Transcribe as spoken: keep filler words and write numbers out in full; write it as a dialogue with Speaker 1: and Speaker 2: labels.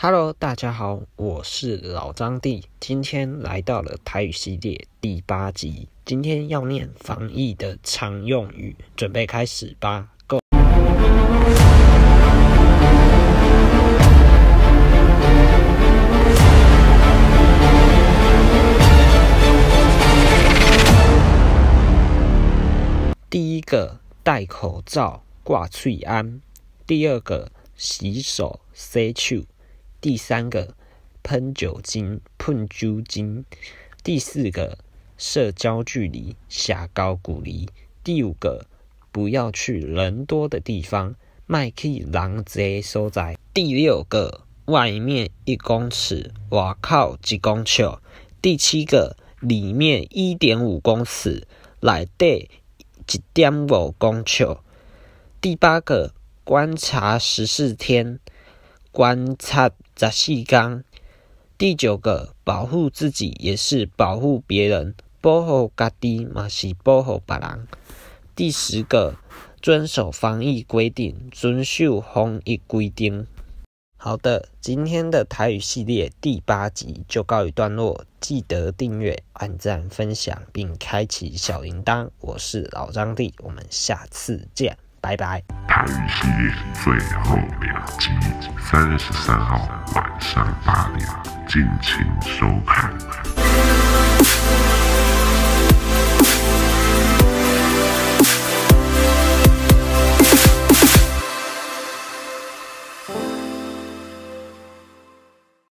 Speaker 1: Hello， 大家好，我是老张弟，今天来到了台语系列第八集。今天要念防疫的常用语，准备开始吧。Go！第一个戴口罩挂喙安，第二个洗手洗手，第三个喷酒精喷酒精，第四个社交距离下高鼓励，第五个不要去人多的地方，莫去人多的所在，第六个外面一公尺，外口一公尺，第七个里面一点五公尺，内底一点五公尺，第八个观察十四天，观察十四天，第九个保护自己也是保护别人，保护自己也是保护别人。第十个遵守防疫规定，遵守防疫规定。好的，今天的台语系列第八集就告一段落，记得订阅、按赞、分享并开启小铃铛。我是老张弟，我们下次见，拜拜。
Speaker 2: 台语系列最后两集，三十三号晚上八点，敬请收看。